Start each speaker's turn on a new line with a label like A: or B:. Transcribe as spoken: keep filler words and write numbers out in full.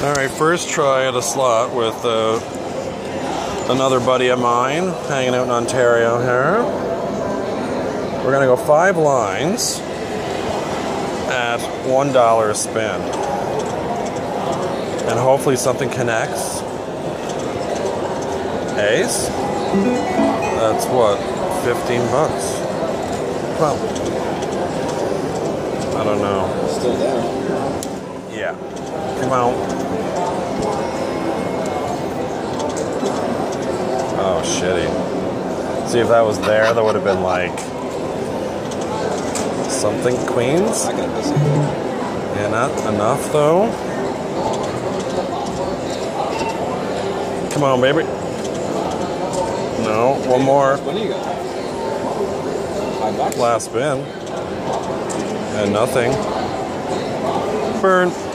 A: Alright, first try at a slot with uh, another buddy of mine hanging out in Ontario here. We're going to go five lines at one dollar a spin. And hopefully something connects. Ace? That's what? fifteen bucks. Well, I don't know.
B: Still there.
A: Yeah. Come on. Oh, shitty. See, if that was there, that would have been like something queens.
B: I got this.
A: Yeah, not enough though. Come on, baby. No, one more.
B: What do you got? Five bucks.
A: Last spin. And nothing. Burn.